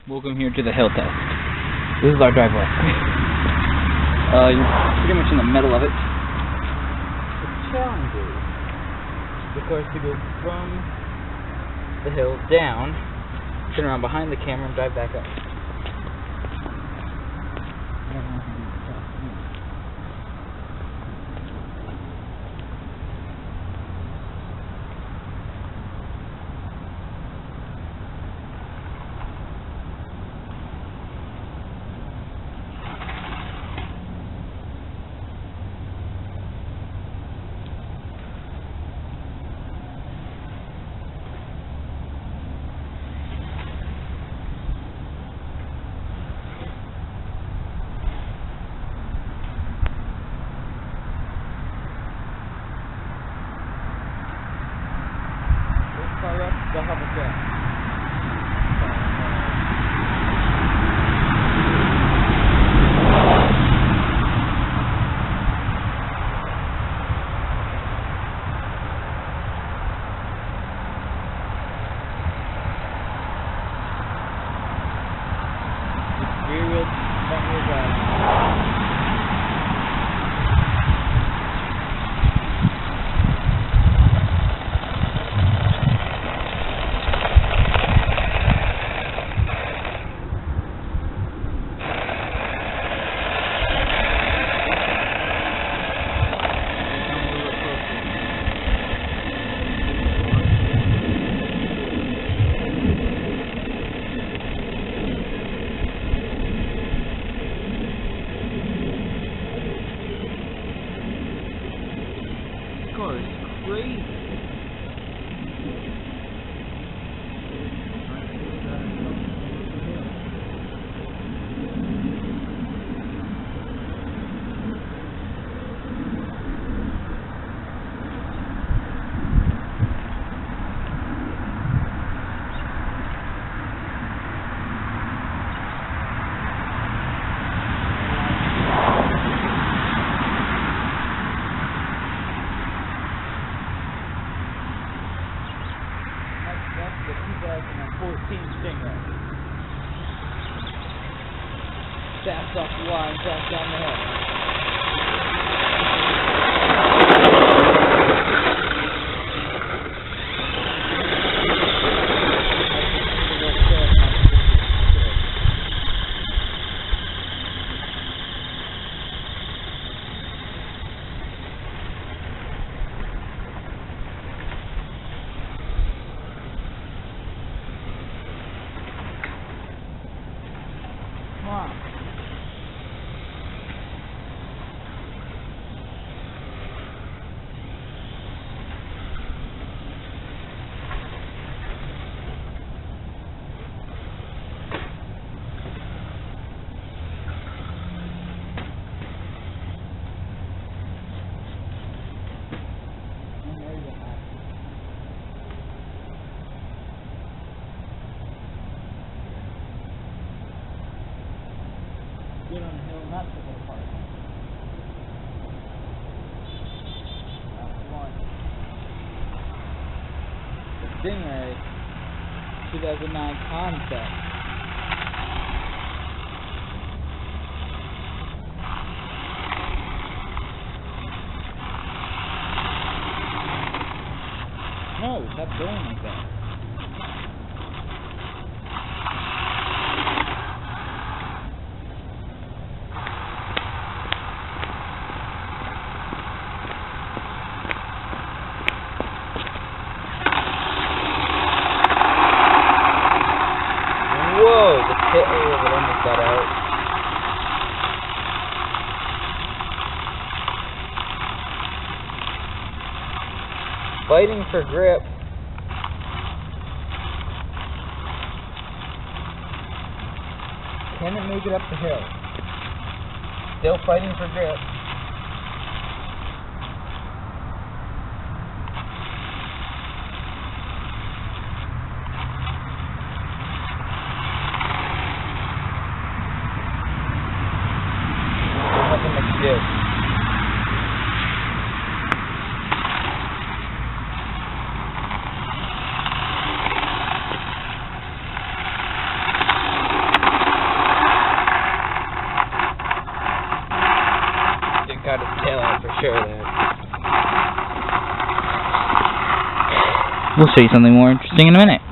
Welcome here to the hill test. This is our driveway. You're pretty much in the middle of it. The challenge is, of course, to go from the hill down, turn around behind the camera, and drive back up. They'll have a fit. Rear wheel, front wheel drive. Car is crazy. The 2014 Stingray. Fast off the line, fast down the hill. Come on. Get on the hill, not to go park. That's one. The Stingray 2009 concept. No, stop going like that. Whoa, the pit area that almost got out. Fighting for grip. Can it make it up the hill? Still fighting for grip. Good. got his tail out for sure there. We'll show you something more interesting in a minute.